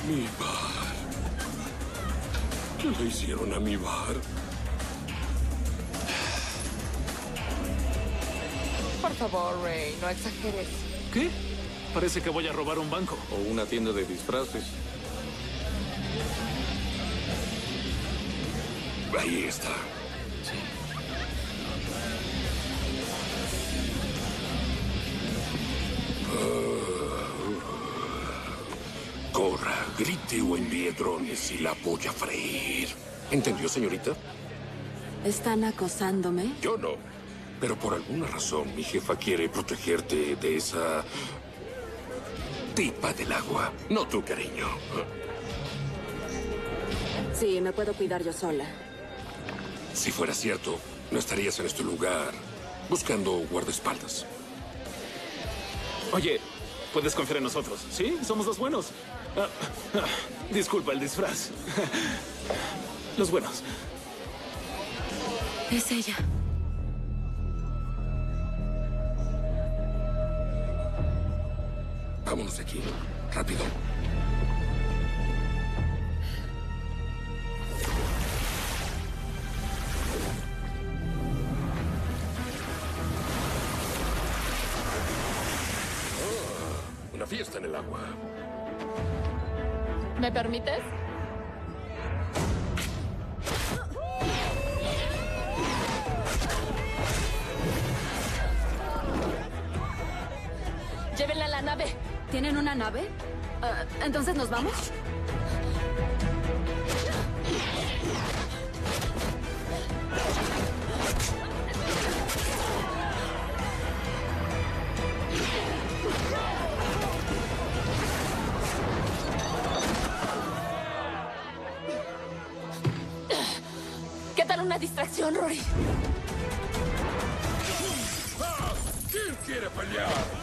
Mi bar. ¿Qué le hicieron a mi bar? Por favor, Ray, no exageres. ¿Qué? Parece que voy a robar un banco. O una tienda de disfraces. Ahí está. Sí. Corra, grite o envíe drones y la voy a freír. ¿Entendió, señorita? ¿Están acosándome? Yo no. Pero por alguna razón mi jefa quiere protegerte de esa tipa del agua. No tú, cariño. Sí, me puedo cuidar yo sola. Si fuera cierto, no estarías en este lugar buscando guardaespaldas. Oye, puedes confiar en nosotros, ¿sí? Somos los buenos. Disculpa el disfraz. Los buenos. Es ella. Vámonos de aquí. Rápido. Una fiesta en el agua. ¿Me permites? Llévenla a la nave. ¿Tienen una nave? ¿Entonces nos vamos? ¿Qué tal una distracción, Rory? ¿Quién quiere pelear?